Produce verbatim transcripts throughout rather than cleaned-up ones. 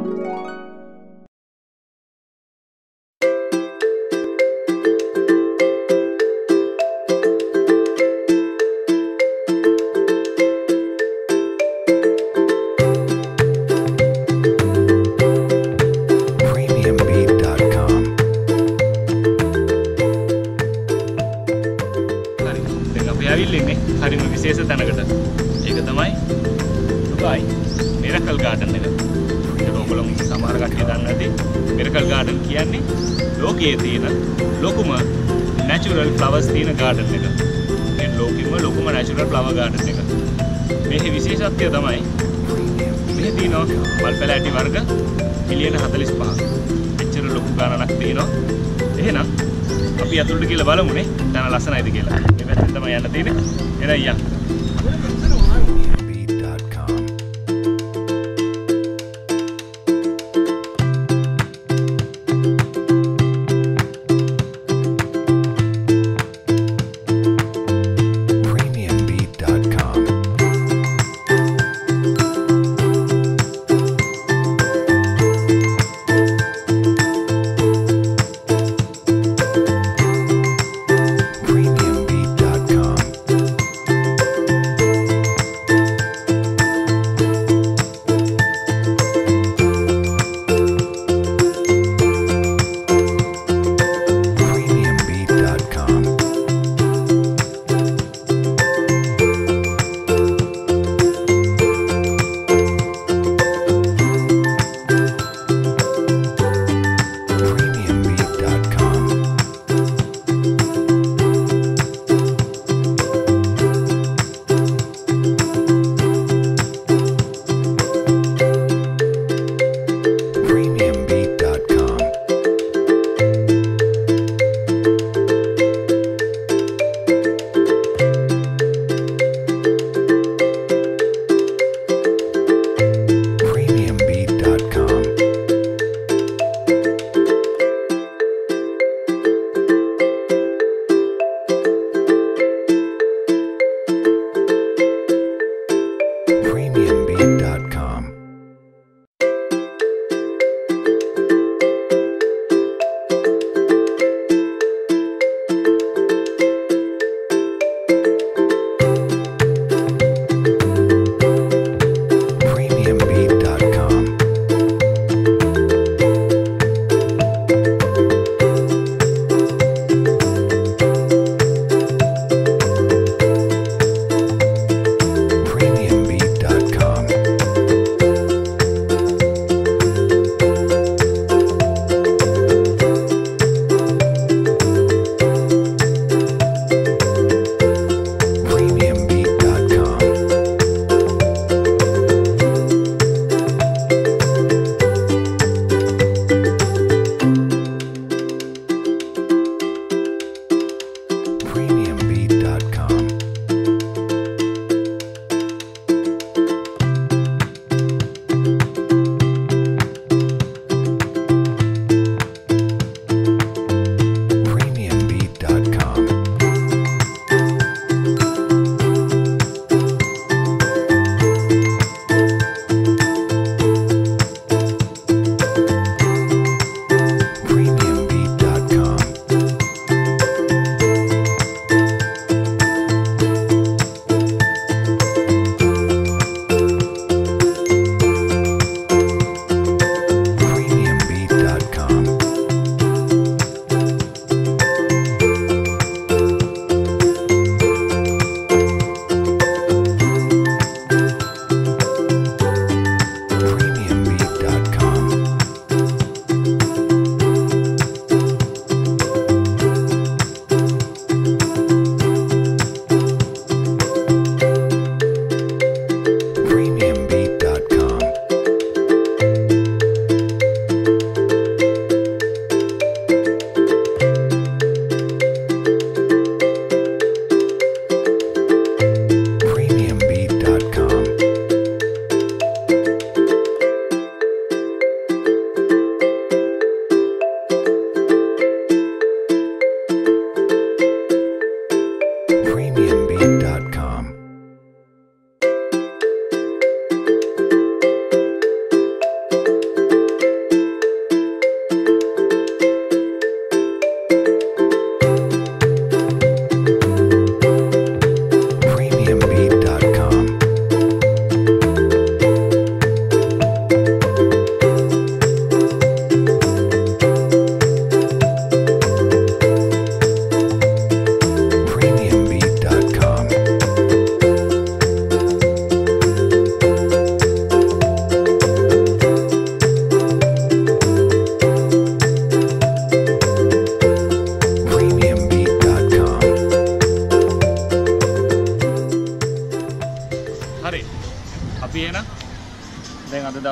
හරිම විශේෂ තැනකට. ඒක තමයි දුබායි මිරකල් ගාඩන් එක. ඒක ඔයගොල්ලෝ සමහර කට්ටිය දන්නේ නැති මිරකල් ගාඩන් කියන්නේ ලෝකයේ තියෙන ලොකුම නැචරල් ෆ්ලවර්ස් තියෙන ගාඩන් එක. මේ ලෝකෙම ලොකුම නැචරල් ෆ්ලවර් ගාඩන් එක. මේකේ විශේෂත්වය තමයි මේ තියෙන මල් පැලෑටි වර්ග මිලියන හතළිස් පහක්. එච්චර ලොකු ගණනක් තියෙනවා. එහෙනම් අපි අතුලට කියලා බලමුනේ දැන් ලස්සනයිද කියලා. මේ පැත්තෙන් තමයි යන්න තියෙන්නේ. එන අයියා.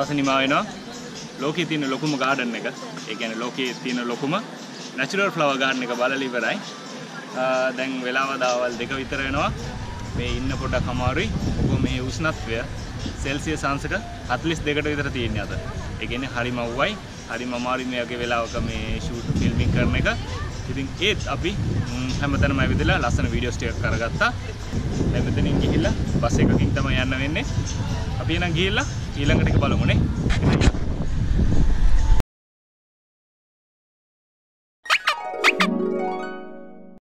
දවස නිමා වෙනවා ලෝකයේ තියෙන ලොකුම ගාඩන් එක. ඒ කියන්නේ ලෝකයේ තියෙන ලොකුම natural flower garden එක බලලා ඉවරයි. දැන් වෙලාව දවල් දෙක විතර වෙනවා. මේ ඉන්න පොඩක් අමාරුයි. මොකද මේ උෂ්ණත්වය සෙල්සියස් අංශක හතළිස් දෙකට විතර තියෙන අද. ඒ කියන්නේ හරිම අවුවයි. හරිම අමාරුයි මේ වගේ වෙලාවක මේ ෂූට් ෆිල්මින් කරන එක. ඉතින් ඒත් අපි හැමතැනම ඇවිදලා ලස්සන වීඩියෝස් ටිකක් කරගත්තා. දැන් මෙතනින් ගිහිල්ලා බස් එකකින් තමයි යන්න වෙන්නේ. අපි එනම් ගිහිල්ලා ඊළඟට එක බලමුනේ.